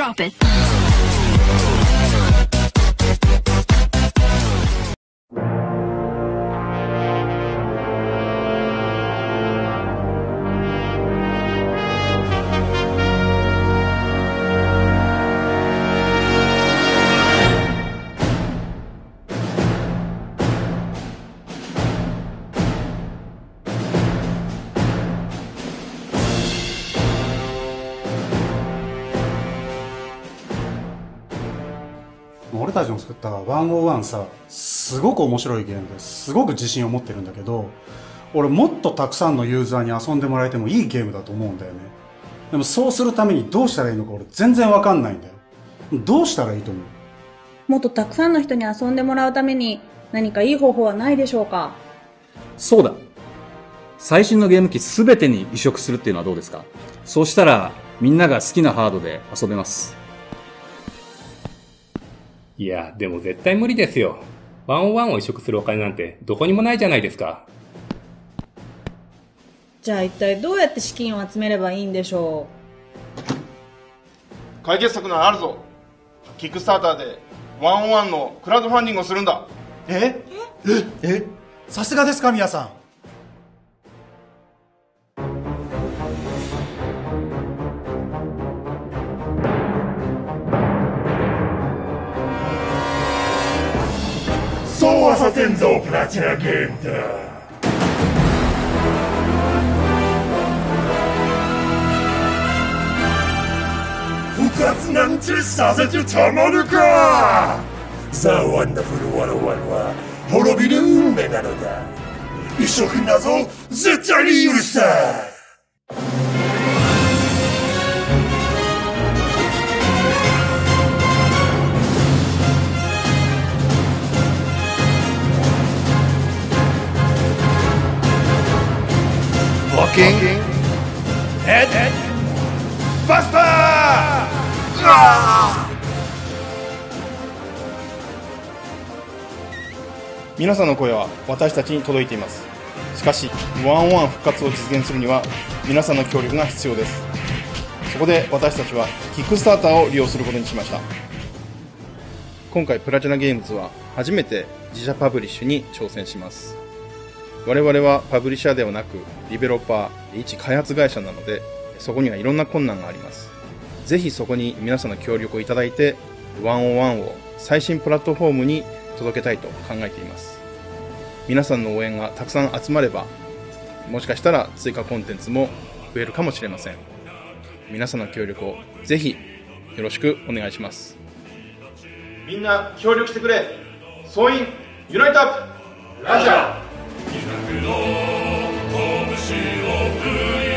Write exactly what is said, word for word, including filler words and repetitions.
Drop it. 俺たちの作ったワンオーワンさ、すごく面白いゲームですごく自信を持ってるんだけど、俺もっとたくさんのユーザーに遊んでもらえてもいいゲームだと思うんだよね。でもそうするためにどうしたらいいのか俺全然わかんないんだよ。どうしたらいいと思う？ もっとたくさんの人に遊んでもらうために何かいい方法はないでしょうか？ そうだ。最新のゲーム機すべてに移植するっていうのはどうですか？そうしたらみんなが好きなハードで遊べます。 いや、でも絶対無理ですよ。ワンオーワンを移植するお金なんてどこにもないじゃないですか。 じゃあ一体どうやって資金を集めればいいんでしょう？解決策ならあるぞ。キックスターターでワンオーワンのクラウドファンディングをするんだ。 えええさすがですか、宮さん。 そうはさせんぞ、プラチナゲームだ。復活なんてさせてたまるか。ザ・ワンダフルワンオーワンは滅びる運命なのだ。移植なぞ絶対に許さん。Walking Head Buster! 皆さんの声は私たちに届いています。しかしワンオーワン復活を実現するには皆さんの協力が必要です。そこで私たちはキックスターターを利用することにしました。今回プラチナゲームズは初めて自社パブリッシュに挑戦します。我々はパブリッシャーではなくディベロッパー、一開発会社なので、そこにはいろんな困難があります。ぜひそこに皆さんの協力をいただいてワンオーワンを最新プラットフォームに届けたいと考えています。皆さんの応援がたくさん集まれば、もしかしたら追加コンテンツも増えるかもしれません。皆さんの協力をぜひよろしくお願いします。みんな協力してくれ。総員ユナイトアップラジャー。